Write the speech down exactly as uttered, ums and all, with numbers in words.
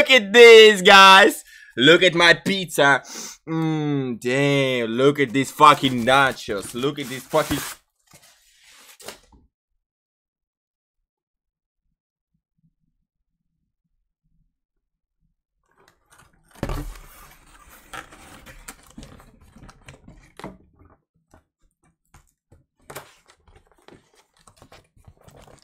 Look at this, guys. Look at my pizza. Mmm, damn. Look at these fucking nachos. Look at these fucking